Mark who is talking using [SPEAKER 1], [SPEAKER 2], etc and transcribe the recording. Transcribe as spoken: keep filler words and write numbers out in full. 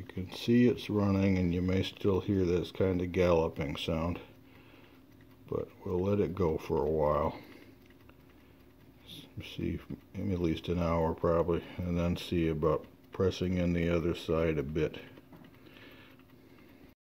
[SPEAKER 1] You can see it's running, and you may still hear this kind of galloping sound, but we'll let it go for a while. See, maybe at least an hour probably, and then see about pressing in the other side a bit.